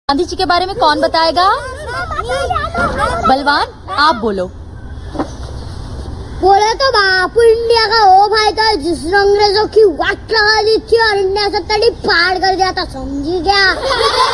गांधी जी के बारे में कौन बताएगा? बलवान, आप बोलो। बोले तो बापू इंडिया का वो भाई था जिसने अंग्रेजों की वाट लगा दी थी और इंडिया से तड़ी फाड़ कर दिया था, समझी क्या?